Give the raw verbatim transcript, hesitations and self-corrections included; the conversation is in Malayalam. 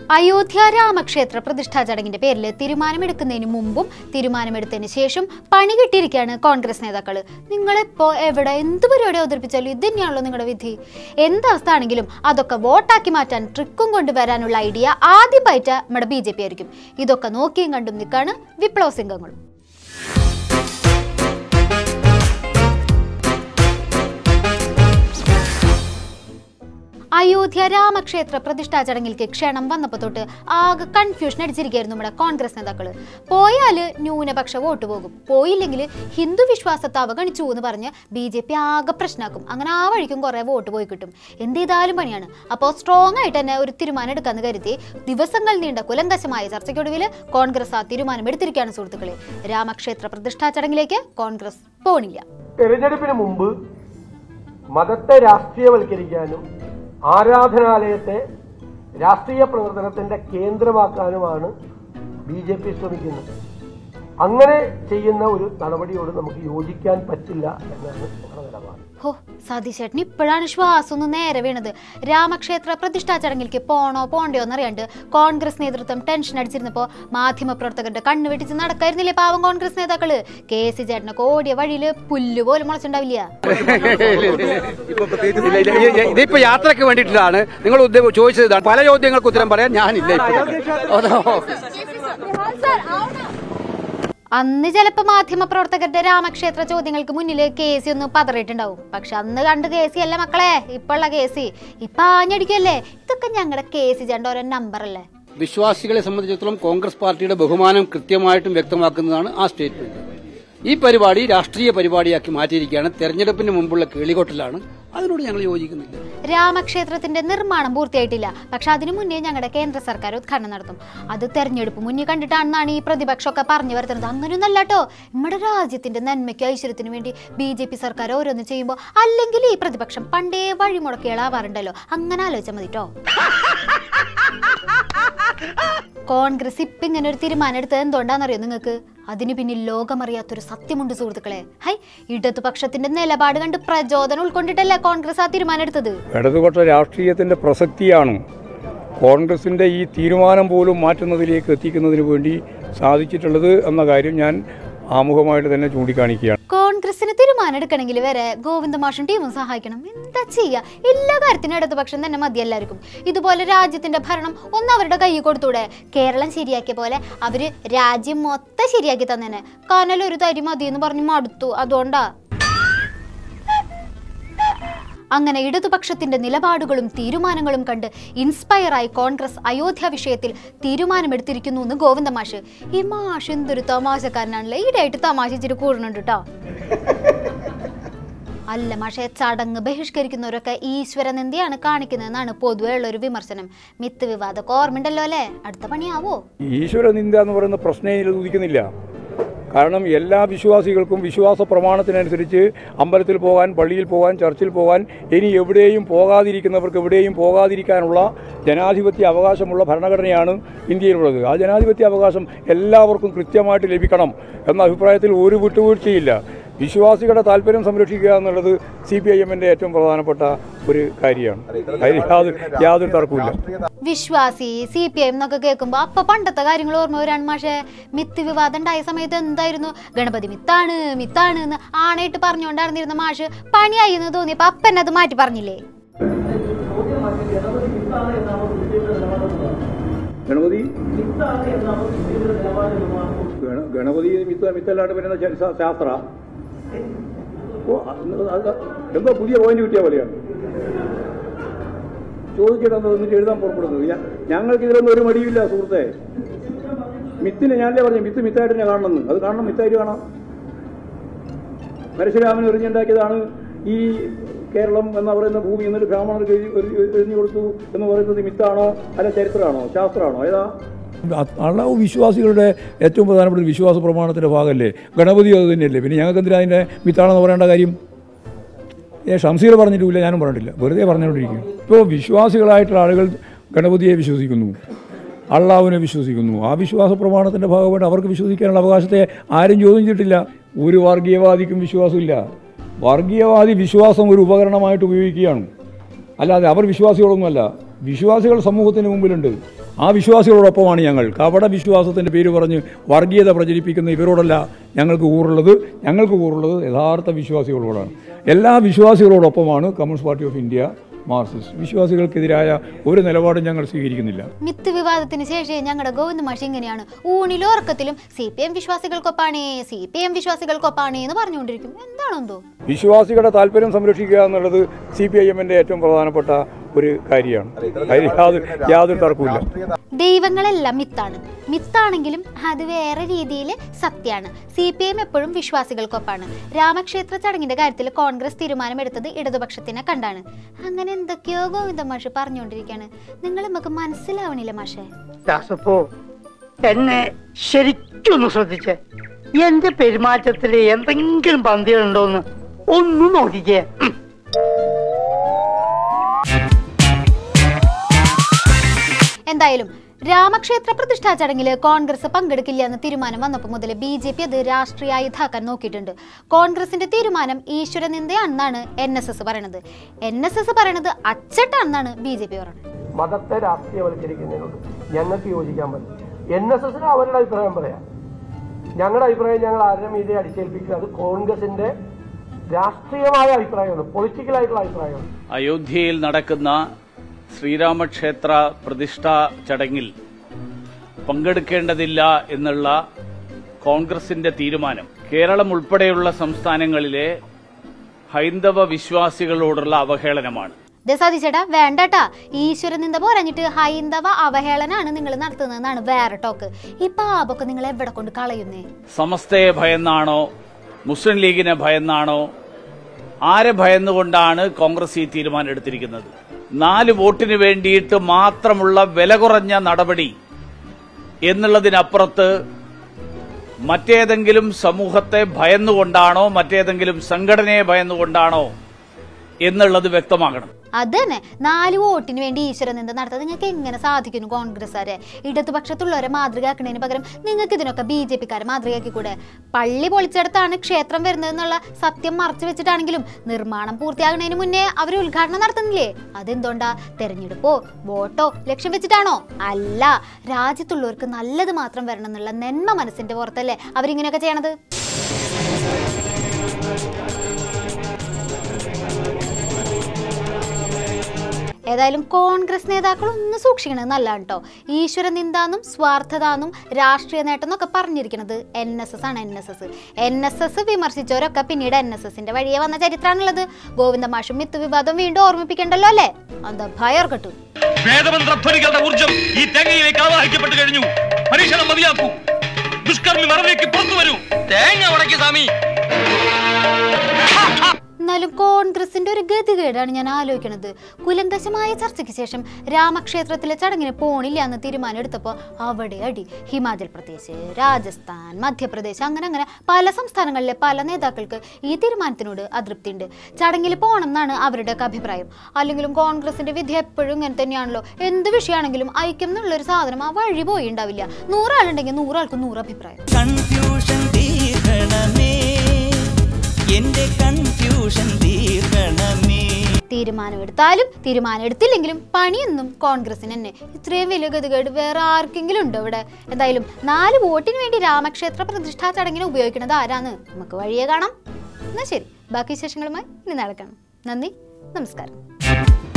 അയോധ്യ രാമക്ഷേത്ര പ്രതിഷ്ഠാ ചടങ്ങിന്റെ പേരിൽ തീരുമാനമെടുക്കുന്നതിന് മുമ്പും തീരുമാനമെടുത്തതിന് ശേഷം പണി കിട്ടിയിരിക്കുകയാണ് കോൺഗ്രസ് നേതാക്കൾ. നിങ്ങളെപ്പോ എവിടെ എന്ത് പരിപാടി അവതരിപ്പിച്ചാലും ഇത് തന്നെയാണല്ലോ നിങ്ങളുടെ വിധി. എന്തവസ്ഥ ആണെങ്കിലും അതൊക്കെ വോട്ടാക്കി മാറ്റാൻ ട്രിക്കും കൊണ്ടുവരാനുള്ള ഐഡിയ ആദ്യമായിട്ട് നമ്മുടെ ബി ജെ പി ആയിരിക്കും. ഇതൊക്കെ നോക്കിയും കണ്ടും നിൽക്കാണ് വിപ്ലവ സിംഗങ്ങളും. അയോധ്യ രാമക്ഷേത്ര പ്രതിഷ്ഠാ ചടങ്ങിലേക്ക് ക്ഷണം വന്നപ്പോൾ തൊട്ട് ആകെ കൺഫ്യൂഷൻ അടിച്ചിരിക്കുകയായിരുന്നു നമ്മുടെ കോൺഗ്രസ് നേതാക്കൾ. പോയാൽ ന്യൂനപക്ഷ വോട്ട് പോകും, പോയില്ലെങ്കിൽ ഹിന്ദു വിശ്വാസത്തെ അവഗണിച്ചു എന്ന് പറഞ്ഞ് ബി ജെ പി ആകെ പ്രശ്നമാക്കും. അങ്ങനെ ആ വഴിക്കും കുറേ വോട്ട് പോയി കിട്ടും. എന്ത് ചെയ്താലും പണിയാണ്. അപ്പോൾ സ്ട്രോങ് ആയിട്ട് തന്നെ ഒരു തീരുമാനം എടുക്കാമെന്ന് കരുതി ദിവസങ്ങൾ നീണ്ട കുലങ്കശമായ ചർച്ചയ്ക്കൊടുവിൽ കോൺഗ്രസ് ആ തീരുമാനം എടുത്തിരിക്കുകയാണ്. സുഹൃത്തുക്കളെ, രാമക്ഷേത്ര പ്രതിഷ്ഠാ ചടങ്ങിലേക്ക് കോൺഗ്രസ് പോണില്ല. തെരഞ്ഞെടുപ്പിന് മുമ്പ് മതത്തെ രാഷ്ട്രീയവൽക്കരിക്കാനും ആരാധനാലയത്തെ രാഷ്ട്രീയ പ്രവർത്തനത്തിന്റെ കേന്ദ്രമാക്കാനുമാണ് ബി ജെ പി ശ്രമിക്കുന്നത്. അങ്ങനെ ചെയ്യുന്ന ഒരു നടപടിയോട് നമുക്ക് യോജിക്കാൻ പറ്റില്ല എന്നാണ് നമ്മുടെ നിലപാട്. ഹോ, സതീശേട്ടൻ ഇപ്പോഴാണ് ശ്വാസം ഒന്ന് നേരെ വീണത്. രാമക്ഷേത്ര പ്രതിഷ്ഠാ ചടങ്ങിലേക്ക് പോണോ പോണ്ടയോ എന്നറിയാണ്ട് കോൺഗ്രസ് നേതൃത്വം ടെൻഷൻ അടിച്ചിരുന്നപ്പോ മാധ്യമപ്രവർത്തകരുടെ കണ്ണു വെട്ടിച്ച് നടക്കായിരുന്നില്ലേ പാവം കോൺഗ്രസ് നേതാക്കള്. കെ സി ചേട്ടനൊക്കെ ഓടിയ വഴിയില് പുല്ല് പോലും മുളച്ചുണ്ടാവില്ല. ഇതിപ്പോ യാത്രക്ക് വേണ്ടിയിട്ടാണ് നിങ്ങൾ ചോദിച്ചത്. പല ചോദ്യങ്ങൾക്ക് ഉത്തരം പറയാൻ ഞാനില്ല. അന്ന് ചിലപ്പോൾ മാധ്യമപ്രവർത്തകരുടെ രാമക്ഷേത്ര ചോദ്യങ്ങൾക്ക് മുന്നിൽ കെ സി ഒന്ന് പതറിയിട്ടുണ്ടാവും. പക്ഷെ അന്ന് കണ്ട് കെ സി അല്ല മക്കളെ, ഇപ്പുള്ള കെ സി ഇപ്പൊ ആഞ്ഞടിക്കല്ലേ. ഇതൊക്കെ ഞങ്ങളുടെ കെ സി ചേട്ടൻ്റെ ഓരോ നമ്പർ അല്ലേ. വിശ്വാസികളെ സംബന്ധിച്ചിടത്തോളം കോൺഗ്രസ് പാർട്ടിയുടെ ബഹുമാനം കൃത്യമായിട്ടും വ്യക്തമാക്കുന്നതാണ് ആ സ്റ്റേറ്റ്മെന്റ്. ഈ പരിപാടി രാഷ്ട്രീയ പരിപാടിയാക്കി മാറ്റിയിരിക്കുകയാണ്. തെരഞ്ഞെടുപ്പിന് മുമ്പുള്ള കേളികൊട്ടലാണ്. അതിനോട് ഞങ്ങൾ യോജിക്കുന്നില്ല. രാമക്ഷേത്രത്തിന്റെ നിർമ്മാണം പൂർത്തിയായിട്ടില്ല. പക്ഷെ അതിനു മുന്നേ ഞങ്ങളുടെ കേന്ദ്ര സർക്കാർ ഉദ്ഘാടനം നടത്തും. അത് തെരഞ്ഞെടുപ്പ് മുന്നേ കണ്ടിട്ടാണെന്നാണ് ഈ പ്രതിപക്ഷമൊക്കെ പറഞ്ഞു വരുത്തുന്നത്. അങ്ങനെയൊന്നല്ല കേട്ടോ. നമ്മുടെ രാജ്യത്തിന്റെ നന്മയ്ക്കും ഐശ്വര്യത്തിനു വേണ്ടി ബി ജെ പി സർക്കാർ ഓരോന്ന് ചെയ്യുമ്പോൾ അല്ലെങ്കിൽ ഈ പ്രതിപക്ഷം പണ്ടേ വഴിമുടക്കിയാളാവാറുണ്ടല്ലോ. അങ്ങനെ ആലോചിച്ചാൽ മതി കേട്ടോ. കോൺഗ്രസ് ഇപ്പം ഇങ്ങനെ ഒരു തീരുമാനം എടുത്തത് എന്തുകൊണ്ടാണെന്നറിയോ നിങ്ങൾക്ക്? അതിന് പിന്നിൽ ലോകമറിയാത്തൊരു സത്യമുണ്ട് സുഹൃത്തുക്കളെ. ഹൈ, ഇടതുപക്ഷത്തിന്റെ നിലപാട് കണ്ട് പ്രചോദനം ഉൾക്കൊണ്ടിട്ടല്ലേ കോൺഗ്രസ് ആ തീരുമാനം എടുത്തത്. ഇടതുപക്ഷ രാഷ്ട്രീയത്തിന്റെ പ്രസക്തിയാണ് കോൺഗ്രസിന്റെ ഈ തീരുമാനം പോലും മാറ്റുന്നതിലേക്ക് എത്തിക്കുന്നതിന് വേണ്ടി സാധിച്ചിട്ടുള്ളത് എന്ന കാര്യം ഞാൻ ആമുഖമായിട്ട് തന്നെ ചൂണ്ടിക്കാണിക്കുകയാണ്. കോൺഗ്രസിന് തീരുമാനം എടുക്കണമെങ്കിൽ വരെ ഗോവിന്ദ മാഷും ടീമും സഹായിക്കണം. എന്താ ചെയ്യുക? എല്ലാ കാര്യത്തിനും ഇടതുപക്ഷം തന്നെ മതി എല്ലാവർക്കും. ഇതുപോലെ രാജ്യത്തിന്റെ ഭരണം ഒന്ന് അവരുടെ കയ്യിൽ കൊടുത്തൂടെ? കേരളം ശരിയാക്കിയ പോലെ അവര് രാജ്യം മൊത്തം ശരിയാക്കി തന്നെ. കനലൊരു തരി മതി എന്ന് പറഞ്ഞ് മടുത്തു. അതുകൊണ്ടാ അങ്ങനെ ഇടതുപക്ഷത്തിന്റെ നിലപാടുകളും തീരുമാനങ്ങളും കണ്ട് ഇൻസ്പയറായി കോൺഗ്രസ് അയോധ്യ വിഷയത്തിൽ തീരുമാനമെടുത്തിരിക്കുന്നു എന്ന് ഗോവിന്ദ മാഷ്. ഈ മാഷ് എന്തൊരു തമാശക്കാരനാണല്ലേ. ഈടായിട്ട് തമാശിച്ചിട്ട് കൂടുന്നുണ്ട് കേട്ടോ. അല്ല മാഷെ, ചടങ്ങ് ബഹിഷ്കരിക്കുന്നവരൊക്കെ ഈശ്വരനിന്ദയാണ് കാണിക്കുന്നതെന്നാണ് പൊതുവെ ഉള്ളൊരു വിമർശനം. മിത്ത് വിവാദമൊക്കെ ഓർമ്മയുണ്ടല്ലോ അല്ലേ? അടുത്ത പണിയാവോ? ഈശ്വരനിന്ദ എന്ന് പറയുന്ന പ്രശ്നം ഇതിൽ ഉദിക്കുന്നില്ല. കാരണം എല്ലാ വിശ്വാസികൾക്കും വിശ്വാസ പ്രമാണത്തിനനുസരിച്ച് അമ്പലത്തിൽ പോകാൻ, പള്ളിയിൽ പോകാൻ, ചർച്ചിൽ പോകാൻ, ഇനി എവിടെയും പോകാതിരിക്കുന്നവർക്ക് എവിടെയും പോകാതിരിക്കാനുള്ള ജനാധിപത്യ അവകാശമുള്ള ഭരണഘടനയാണ് ഇന്ത്യയിലുള്ളത്. ആ ജനാധിപത്യ അവകാശം എല്ലാവർക്കും കൃത്യമായിട്ട് ലഭിക്കണം എന്ന അഭിപ്രായത്തിൽ ഒരു വിട്ടുവീഴ്ചയില്ല. വിശ്വാസികളുടെ താല്പര്യം സംരക്ഷിക്കുക എന്നുള്ളത് സി പി ഐ എമ്മിൻ്റെ ഏറ്റവും പ്രധാനപ്പെട്ട ഒരു കാര്യമാണ്. അതിൽ യാതൊരു യാതൊരു തർക്കമില്ല. വിശ്വാസി സി പി ഐ എം എന്നൊക്കെ കേൾക്കുമ്പോൾ അപ്പൊ പണ്ടത്തെ കാര്യങ്ങൾ ഓർമ്മ വരാണ് മാഷെ. മിത്ത് വിവാദം ഉണ്ടായ സമയത്ത് എന്തായിരുന്നു? ഗണപതി മിത്താണ് മിത്താണ് എന്ന് ആണയിട്ട് പറഞ്ഞുകൊണ്ടായിരുന്നിരുന്ന മാഷ് പണിയായി എന്ന് തോന്നിയപ്പോ അപ്പൻ അത് മാറ്റി പറഞ്ഞില്ലേ? ഗണപതി ഗണപതി മിത്ത് മിത്തല്ലാണ്ട് പിന്നെ ശാസ്ത്ര എന്തോ പുതിയ പോയിന്റ് കിട്ടിയ പോലെയാണ് ചോദിച്ചിട്ടെന്ന് ഒന്നിച്ച് എഴുതാൻ പുറപ്പെടുന്നത്. ഞങ്ങൾക്ക് ഇതിലൊന്നും ഒരു മടിയില്ല സുഹൃത്തെ. മിത്തിനെ ഞാനല്ലേ പറഞ്ഞു, മിത്ത് മിത്തായിട്ട് തന്നെ കാണണമെന്ന്. അത് കാണണം, മിത്തായിട്ട് കാണാം. പരശുരാമൻ എറിഞ്ഞുണ്ടാക്കിയതാണ് ഈ കേരളം എന്ന് പറയുന്ന ഭൂമി. എന്നിട്ട് ബ്രാഹ്മണർക്ക് എറിഞ്ഞു കൊടുത്തു എന്ന് പറയുന്നത് മിത്താണോ അല്ല ചരിത്രമാണോ ശാസ്ത്രമാണോ? ഏതാ? അള്ളാഹു വിശ്വാസികളുടെ ഏറ്റവും പ്രധാനപ്പെട്ട വിശ്വാസ പ്രമാണത്തിൻ്റെ ഭാഗമല്ലേ. ഗണപതി അത് തന്നെയല്ലേ. പിന്നെ ഞങ്ങൾക്ക് എന്തിനാ അതിൻ്റെ മിത്താണെന്ന് പറയേണ്ട കാര്യം? ഏ ഷംസീർ പറഞ്ഞിട്ടില്ല, ഞാനും പറഞ്ഞിട്ടില്ല, വെറുതെ പറഞ്ഞുകൊണ്ടിരിക്കും. ഇപ്പോൾ വിശ്വാസികളായിട്ടുള്ള ആളുകൾ ഗണപതിയെ വിശ്വസിക്കുന്നു, അള്ളാഹുവിനെ വിശ്വസിക്കുന്നു. ആ വിശ്വാസ പ്രമാണത്തിൻ്റെ ഭാഗമായിട്ട് അവർക്ക് വിശ്വസിക്കാനുള്ള അവകാശത്തെ ആരും ചോദ്യം ചെയ്തിട്ടില്ല. ഒരു വർഗീയവാദിക്കും വിശ്വാസമില്ല. വർഗീയവാദി വിശ്വാസം ഒരു ഉപകരണമായിട്ട് ഉപയോഗിക്കുകയാണ്, അല്ലാതെ അവർ വിശ്വാസികളൊന്നുമല്ല. വിശ്വാസികൾ സമൂഹത്തിന് മുമ്പിലുണ്ട്. ആ വിശ്വാസികളോടൊപ്പമാണ് ഞങ്ങൾ. കപട വിശ്വാസത്തിൻ്റെ പേര് പറഞ്ഞ് വർഗീയത പ്രചരിപ്പിക്കുന്ന ഇവരോടല്ല ഞങ്ങൾക്ക് കൂറുള്ളത്. ഞങ്ങൾക്ക് കൂറുള്ളത് യഥാർത്ഥ വിശ്വാസികളോടാണ്. എല്ലാ വിശ്വാസികളോടൊപ്പമാണ് Communist Party of India Marxist. വിശ്വാസികൾക്കെതിരായ ഒരു നിലപാടും ഞങ്ങൾ സ്വീകരിക്കുന്നില്ല. മിത്ത് വിവാദത്തിന് ശേഷം ഞങ്ങളുടെ ഗോവിന്ദ മാഷ് ഇങ്ങനെയാണ് ഊണിലും ഉറക്കത്തിലും സി പി എം വിശ്വാസികൾക്കൊപ്പാണേ സി പി എം വിശ്വാസികൾക്കൊപ്പാണേ എന്ന് പറഞ്ഞുകൊണ്ടിരിക്കും. എന്താണെന്തോ വിശ്വാസികളുടെ താല്പര്യം സംരക്ഷിക്കുക എന്നുള്ളത് സി പി ഐ എമ്മിൻ്റെ ഏറ്റവും പ്രധാനപ്പെട്ട ഒരു കാര്യമാണ്. അതിൽ യാതൊരു യാതൊരു തർക്കമില്ല. ദൈവങ്ങളെല്ലാം മിത്താണ്. മിത്താണെങ്കിലും അത് വേറെ രീതിയിൽ സത്യമാണ്. സി പി എം എപ്പോഴും വിശ്വാസികൾക്കൊപ്പാണ്. രാമക്ഷേത്ര ചടങ്ങിന്റെ കാര്യത്തിൽ കോൺഗ്രസ് തീരുമാനമെടുത്തത് ഇടതുപക്ഷത്തിനെ കണ്ടാണ്. അങ്ങനെ എന്തൊക്കെയോ ഗോവിന്ദ മാഷ് പറഞ്ഞുകൊണ്ടിരിക്കുകയാണ്. നിങ്ങൾ നമുക്ക് മനസ്സിലാവണില്ല മാഷേ. എന്നെ ശരിക്കൊന്ന് ശ്രദ്ധിച്ചേ. എന്റെ പെരുമാറ്റത്തിൽ എന്തെങ്കിലും പന്തികളുണ്ടോന്ന് ഒന്നും നോക്കിക്കേ. എന്തായാലും രാമക്ഷേത്ര പ്രതിഷ്ഠാ ചടങ്ങിൽ കോൺഗ്രസ് പങ്കെടുക്കില്ല എന്ന തീരുമാനം വന്നപ്പോൾ മുതൽ ബി ജെ പി അത് രാഷ്ട്രീയായുധാക്കാൻ നോക്കിയിട്ടുണ്ട്. കോൺഗ്രസിന്റെ തീരുമാനം ഈശ്വരനിന്ദയാണെന്നാണ് എൻ എസ് എസ് പറയണത്. എൻ എസ് എസ് പറയണത് അച്ചട്ടാണെന്നാണ് ബി ജെ പി പറയുന്നത്. മതത്തെ രാഷ്ട്രീയവൽക്കരിക്കുന്നതിനോട് ഞങ്ങൾക്ക് യോജിക്കാൻ പറ്റും. എൻ എസ് എസിന് അവരുടെ അഭിപ്രായം പറയാം. ഞങ്ങളുടെ അഭിപ്രായം ഞങ്ങൾ ആരുടെ മീതെ അടിച്ചേൽപ്പിക്കുക. അത് കോൺഗ്രസിന്റെ രാഷ്ട്രീയമായ അഭിപ്രായമാണ്, പൊളിറ്റിക്കലായിട്ടുള്ള അഭിപ്രായമാണ്. അയോധ്യയിൽ നടക്കുന്ന ശ്രീരാമക്ഷേത്ര പ്രതിഷ്ഠാ ചടങ്ങിൽ പങ്കെടുക്കേണ്ടതില്ല എന്നുള്ള കോൺഗ്രസിന്റെ തീരുമാനം കേരളം ഉൾപ്പെടെയുള്ള സംസ്ഥാനങ്ങളിലെ ഹൈന്ദവ വിശ്വാസികളോടുള്ള അവഹേളനമാണ്. ചേട്ടാ വേണ്ടട്ടാ, ഈശ്വരനിന്ദ പോരഞ്ഞിട്ട് ഹൈന്ദവ അവഹേളനാണ് നിങ്ങൾ നടത്തുന്നതെന്നാണ് വേറെ ടോക്ക്. ഈ പാപൊക്കെ നിങ്ങൾ എവിടെ കൊണ്ട് കളയുന്നേ? സമസ്തയെ ഭയന്നാണോ, മുസ്ലിം ലീഗിനെ ഭയന്നാണോ, ആരെ ഭയന്നുകൊണ്ടാണ് കോൺഗ്രസ് ഈ തീരുമാനം എടുത്തിരിക്കുന്നത്? നാല് വോട്ടിന് വേണ്ടിയിട്ട് മാത്രമുള്ള വില കുറഞ്ഞ നടപടി എന്നുള്ളതിനപ്പുറത്ത് മറ്റേതെങ്കിലും സമൂഹത്തെ ഭയന്നുകൊണ്ടാണോ മറ്റേതെങ്കിലും സംഘടനയെ ഭയന്നുകൊണ്ടാണോ എന്നുള്ളത് വ്യക്തമാകണം. അത് തന്നെ, നാല് വോട്ടിന് വേണ്ടി ഈശ്വരനിന്ദ നടത്താൻ നിങ്ങൾക്ക് എങ്ങനെ സാധിക്കുന്നു കോൺഗ്രസ്സുകാരെ? ഇടതുപക്ഷത്തുള്ളവരെ മാതൃകയാക്കുന്നതിന് പകരം നിങ്ങൾക്ക് ഇതിനൊക്കെ ബി ജെ പിക്കാരെ മാതൃകയാക്കി കൂടെ? പള്ളി പൊളിച്ചെടുത്താണ് ക്ഷേത്രം വരുന്നതെന്നുള്ള സത്യം മറച്ചു വെച്ചിട്ടാണെങ്കിലും നിർമ്മാണം പൂർത്തിയാകുന്നതിന് മുന്നേ അവർ ഉദ്ഘാടനം നടത്തുന്നില്ലേ? അതെന്തുകൊണ്ടാ? തെരഞ്ഞെടുപ്പോ വോട്ടോ ലക്ഷ്യം വെച്ചിട്ടാണോ? അല്ല, രാജ്യത്തുള്ളവർക്ക് നല്ലത് മാത്രം വരണം എന്നുള്ള നന്മ മനസ്സിന്റെ പുറത്തല്ലേ അവരിങ്ങനെയൊക്കെ ചെയ്യണത്. ഏതായാലും കോൺഗ്രസ് നേതാക്കൾ ഒന്ന് സൂക്ഷിക്കണത് നല്ലതാണ് കേട്ടോ. ഈശ്വര നിന്ദാന്നും സ്വാർത്ഥതാന്നും രാഷ്ട്രീയ നേട്ടം എന്നൊക്കെ പറഞ്ഞിരിക്കുന്നത് എൻ എസ് എസ് ആണ്. N S S N S S വിമർശിച്ചവരൊക്കെ പിന്നീട് എൻ എസ് എസിന്റെ വഴിയെ വന്ന ചരിത്രമാണുള്ളത്. ഗോവിന്ദ മാഷും മിത്ത് വിവാദം വീണ്ടും ഓർമ്മിപ്പിക്കണ്ടല്ലോ അല്ലേ? എന്താ ഭയർ കെട്ടു വേദമന്ത്രധ്വനികളുടെ ഊർജ്ജം ഈ തേങ്ങയിലേക്ക് ആവാഹിക്കപ്പെട്ടു കഴിഞ്ഞു. പരീക്ഷണം മതിയാക്കൂ. ദുഷ്കർമ്മി മറവിലേക്ക് പുറത്തു വരൂ. തേങ്ങ ഉടക്കി സ്വാമി. എന്നാലും കോൺഗ്രസിന്റെ ഒരു ഗതികേടാണ് ഞാൻ ആലോചിക്കുന്നത്. കുലങ്കശമായ ചർച്ചയ്ക്ക് ശേഷം രാമക്ഷേത്രത്തിലെ ചടങ്ങിന് പോണില്ല എന്ന് തീരുമാനം എടുത്തപ്പോൾ അവിടെ അടി. ഹിമാചൽ പ്രദേശ്, രാജസ്ഥാൻ, മധ്യപ്രദേശ്, അങ്ങനെ അങ്ങനെ പല സംസ്ഥാനങ്ങളിലെ പല നേതാക്കൾക്ക് ഈ തീരുമാനത്തിനോട് അതൃപ്തിയുണ്ട്. ചടങ്ങിൽ പോകണം എന്നാണ് അവരുടെയൊക്കെ അഭിപ്രായം. അല്ലെങ്കിലും കോൺഗ്രസിന്റെ വിധി എപ്പോഴും ഇങ്ങനെ തന്നെയാണല്ലോ. എന്ത് വിഷയമാണെങ്കിലും ഐക്യം എന്നുള്ളൊരു സാധനം ആ വഴി പോയി ഉണ്ടാവില്ല. നൂറാളുണ്ടെങ്കിൽ നൂറാൾക്ക് നൂറ് അഭിപ്രായം. തീരുമാനമെടുത്താലും തീരുമാനം എടുത്തില്ലെങ്കിലും പണിയൊന്നും കോൺഗ്രസിന് തന്നെ. ഇത്രയും വലിയ ഗതികേട് വേറെ ആർക്കെങ്കിലും ഉണ്ടോ ഇവിടെ? എന്തായാലും നാല് വോട്ടിന് വേണ്ടി രാമക്ഷേത്ര പ്രതിഷ്ഠാ ചടങ്ങിന് ഉപയോഗിക്കുന്നത് ആരാന്ന് നമുക്ക് വഴിയെ കാണാം. എന്നാ ശരി, ബാക്കി വിശേഷങ്ങളുമായി ഇനി നടക്കണം. നന്ദി, നമസ്കാരം.